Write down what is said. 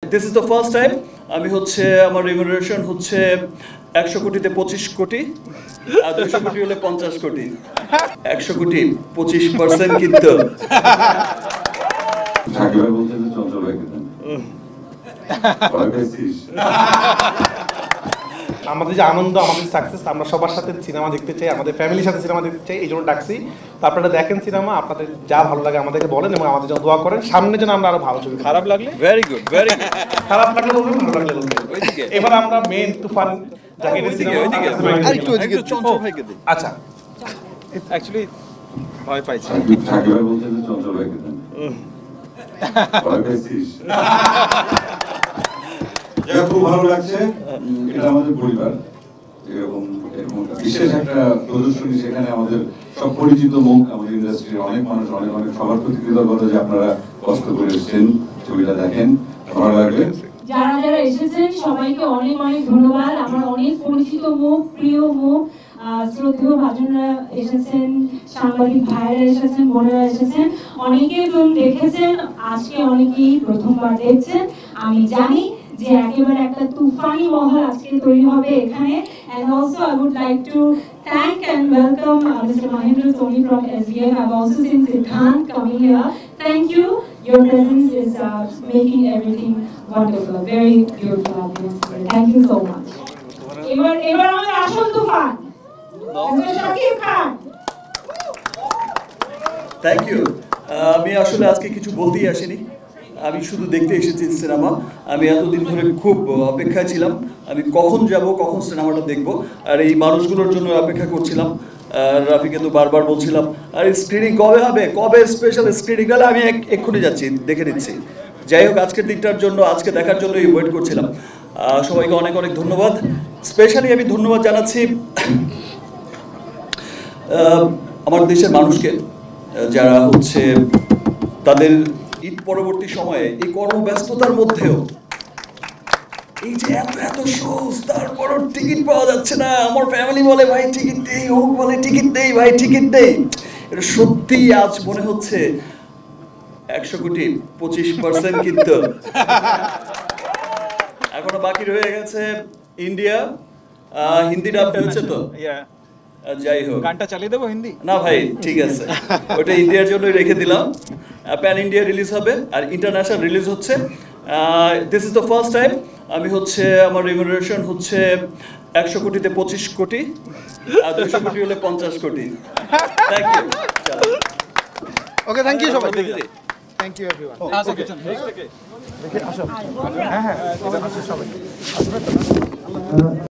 This is the first time আমি হচ্ছে আমার রিমুনারেশন হচ্ছে 100 কোটিতে 25 কোটি আর 200 কোটি হলে 50 কোটি 100 কোটি 25% কিন্তু ঢাকায় বলতে যে চঞ্চল ভাই কেন আমাদের যে আনন্দ, আমাদের সাকসেস, আমরা সবার সাথে সিনেমা দেখতে চাই, আমাদের ফ্যামিলির সাথে সিনেমা দেখতে চাই, এই জন্য ডাকছি। তো আপনারা দেখেন সিনেমা, আপনাদের যা ভালো লাগে আমাদেরকে বলেন এবং আমাদের জন্য দোয়া করেন, সামনে যেন আমরা আরো ভালো ছবি। খারাপ লাগলে ভেরি গুড ভেরি গুড, খারাপ লাগলে বলবেন, ভালো লাগলে বলবেন। এবার আমরা মেইন তুফান যাকে একটু চঞ্চল ভাইকে দিই। আচ্ছা, অ্যাকচুয়ালি ভয় পাইছি। ঢাকায় বলতে যে চঞ্চল ভাই কেন ভয় পাইছিস? এটা খুব ভালো লাগছে, এটা আমাদের পরিবার, এরকম বিশেষ একটা প্রদর্শনী, সেখানে আমাদের সব পরিচিত মুখ, আমাদের ইন্ডাস্ট্রির অনেক মানুষ, অনেক সবার প্রতি কৃতজ্ঞতা যে আপনারা কষ্ট করে এসেছেন, ছবিটা দেখেন, ভালো লাগবে। যারা যারা এসেছেন সবাইকে অনেক অনেক ধন্যবাদ। আমার অনেক পরিচিত মুখ, প্রিয় মুখ, শ্রদ্ধেয় ভাজনরা এসেছেন, সাংবাদিক ভাইরা এসেছেন, বোনেরা এসেছেন, অনেকে ফিল্ম দেখেছেন, আজকে অনেকেই প্রথমবার দেখছেন। আমি জানি যে একেবারে একটা তুফানি মহল আজকে তৈরি হবে এখানে। And also I would like to thank and welcome Mr. Mahendra Soni from SBF. I've also seen Siddhant coming here. Thank you. Your presence is making everything wonderful. Very beautiful atmosphere. Thank you so much. এবার আমাদের আসল Toofan Shakib Khan. Thank you. আমি আসলে আজকে কিছু বলতেই আসিনি, আমি শুধু দেখতে এসেছি সিনেমা। আমি এতদিন ধরে খুব অপেক্ষায় ছিলাম, আমি কখন যাব, কখন সিনেমাটা দেখব, আর এই মানুষগুলোর জন্য অপেক্ষা করছিলাম। রাফিকে তো বারবার বলছিলাম, আর স্ক্রিনিং কবে হবে, কবে স্পেশাল স্ক্রিনিং হলে আমি এক্ষুনি যাচ্ছি, দেখে নিচ্ছি। যাই হোক, আজকের দিকটার জন্য, আজকে দেখার জন্যই ওয়েট করছিলাম। সবাইকে অনেক অনেক ধন্যবাদ। স্পেশালি আমি ধন্যবাদ জানাচ্ছি আমার দেশের মানুষকে, যারা হচ্ছে তাদের ঈদ পরবর্তী সময়ে এই কর্মব্যস্ততার মধ্যেও এই যে এত শোজ, তারপরও টিকিট পাওয়া যাচ্ছে না। আমার ফ্যামিলি বলে ভাই টিকিট নেই, ও বলে টিকিট নেই, ভাই টিকিট নেই। এটা সত্যি আজ মনে হচ্ছে 100 কোটি 25% কিন্তু এখনো বাকি রয়ে গেছে ইন্ডিয়া। হিন্দি ডাব হচ্ছে তো, যাই হোক, গানটা চালিয়ে দেবো হিন্দি না ভাই, ঠিক আছে, ওটা ইন্ডিয়ার জন্যই রেখে দিলাম। প্যান ইন্ডিয়া রিলিজ হবে আর ইন্টারন্যাশনাল রিলিজ হচ্ছে। This is the first time আমি হচ্ছে আমার রিমুনারেশন হচ্ছে 100 কোটিতে 25 কোটি আর 200 কোটি হলে 50 crore. Thank you. Okay, thank you সবাই, থ্যাংক ইউ এভরিওয়ান। আসো, হ্যাঁ হ্যাঁ, সবাই